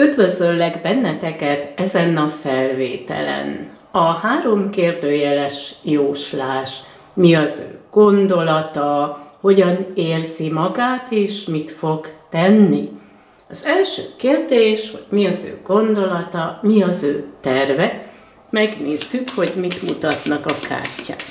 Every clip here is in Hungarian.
Üdvözöllek benneteket ezen a felvételen. A 3 kérdőjeles jóslás, mi az ő gondolata, hogyan érzi magát és mit fog tenni. Az első kérdés, hogy mi az ő gondolata, mi az ő terve. Megnézzük, hogy mit mutatnak a kártyák.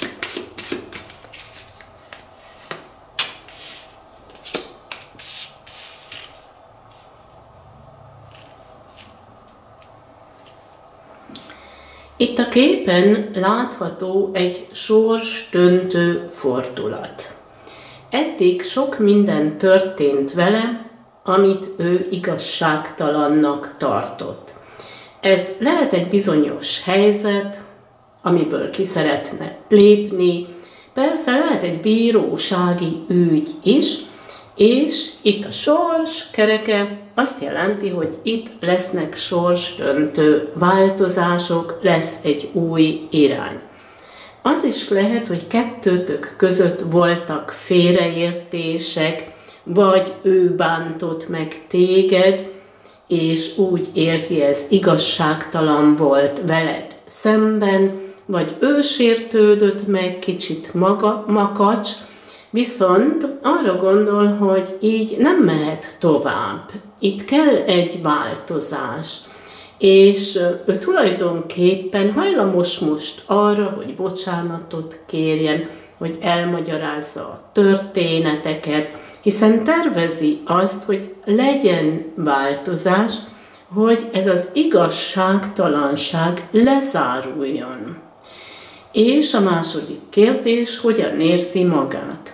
Itt a képen látható egy sorsdöntő fordulat. Eddig sok minden történt vele, amit ő igazságtalannak tartott. Ez lehet egy bizonyos helyzet, amiből ki szeretne lépni, persze lehet egy bírósági ügy is, és itt a sors kereke azt jelenti, hogy itt lesznek sorsdöntő változások, lesz egy új irány. Az is lehet, hogy kettőtök között voltak félreértések, vagy ő bántott meg téged, és úgy érzi, ez igazságtalan volt veled szemben, vagy ő sértődött meg, kicsit makacs, viszont arra gondol, hogy így nem mehet tovább. Itt kell egy változás. És ő tulajdonképpen hajlamos most arra, hogy bocsánatot kérjen, hogy elmagyarázza a történeteket, hiszen tervezi azt, hogy legyen változás, hogy ez az igazságtalanság lezáruljon. És a második kérdés, hogyan érzi magát?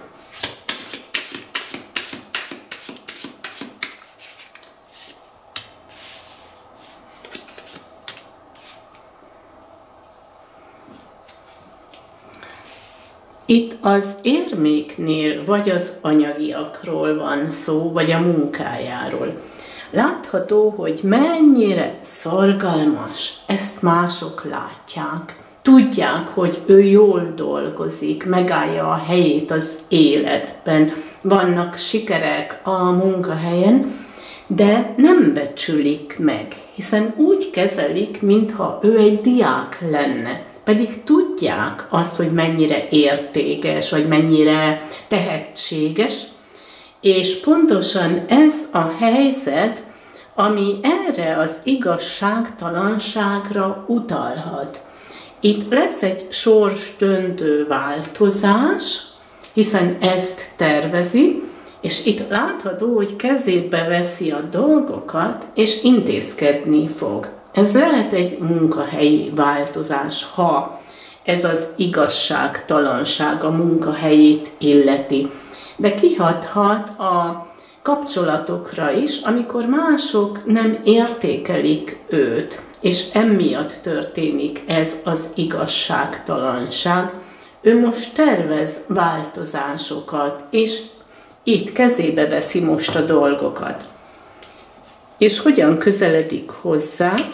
Itt az érméknél vagy az anyagiakról van szó, vagy a munkájáról. Látható, hogy mennyire szorgalmas, ezt mások látják. Tudják, hogy ő jól dolgozik, megállja a helyét az életben, vannak sikerek a munkahelyen, de nem becsülik meg, hiszen úgy kezelik, mintha ő egy diák lenne. Pedig tudják azt, hogy mennyire értékes, vagy mennyire tehetséges, és pontosan ez a helyzet, ami erre az igazságtalanságra utalhat. Itt lesz egy sorsdöntő változás, hiszen ezt tervezi, és itt látható, hogy kezébe veszi a dolgokat, és intézkedni fog. Ez lehet egy munkahelyi változás, ha ez az igazságtalanság a munkahelyét illeti. De kihathat a kapcsolatokra is, amikor mások nem értékelik őt, és emiatt történik ez az igazságtalanság. Ő most tervez változásokat, és itt kezébe veszi most a dolgokat. És hogyan közeledik hozzád?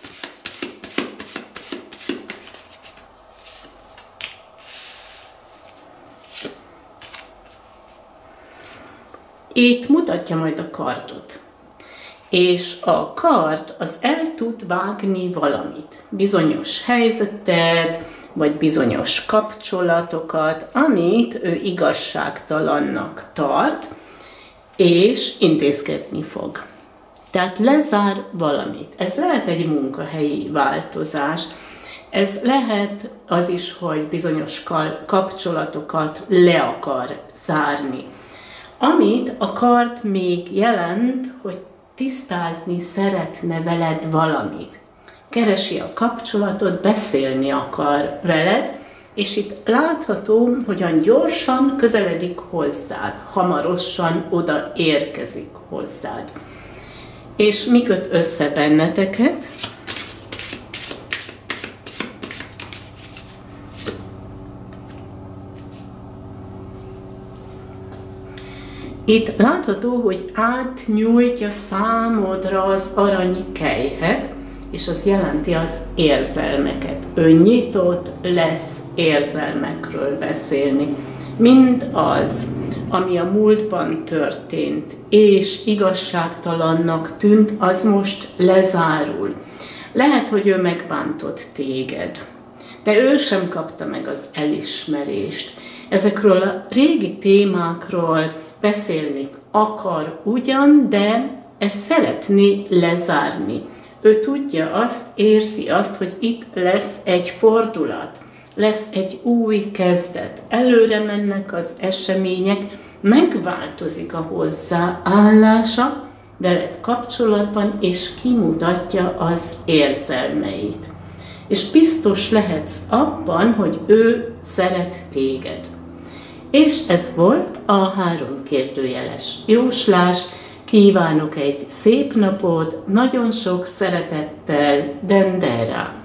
Itt mutatja majd a kardot. És a kard az el tud vágni valamit. Bizonyos helyzetet, vagy bizonyos kapcsolatokat, amit ő igazságtalannak tart, és intézkedni fog. Tehát lezár valamit. Ez lehet egy munkahelyi változás. Ez lehet az is, hogy bizonyos kapcsolatokat le akar zárni. Amit a kard még jelent, hogy tisztázni szeretne veled valamit. Keresi a kapcsolatot, beszélni akar veled, és itt látható, hogyan gyorsan közeledik hozzád, hamarosan oda érkezik hozzád. És mi köt össze benneteket? Itt látható, hogy átnyújtja számodra az aranykelyhet, és az jelenti az érzelmeket. Ő nyitott lesz érzelmekről beszélni. Mind az, ami a múltban történt, és igazságtalannak tűnt, az most lezárul. Lehet, hogy ő megbántott téged, de ő sem kapta meg az elismerést. Ezekről a régi témákról beszélni akar ugyan, de ezt szeretné lezárni. Ő tudja azt, érzi azt, hogy itt lesz egy fordulat, lesz egy új kezdet. Előre mennek az események, megváltozik a hozzáállása veled kapcsolatban, és kimutatja az érzelmeit. És biztos lehetsz abban, hogy ő szeret téged. És ez volt a 3 kérdőjeles jóslás. Kívánok egy szép napot, nagyon sok szeretettel, Dendera!